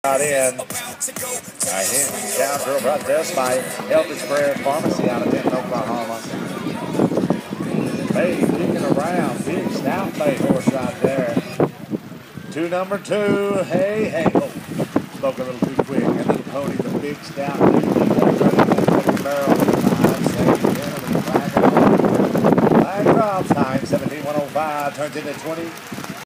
Right in. I hit Cowgirl brought to us by Healthy Spread Pharmacy out of Denton, Oklahoma. Hey, kicking around. Big stout bay horse right there. To number 2. Hey. Oh, spoke a little too quick. That little pony, the big stout. Barrel. 5 seconds. Flag drops. Time 17:105 turns into 20.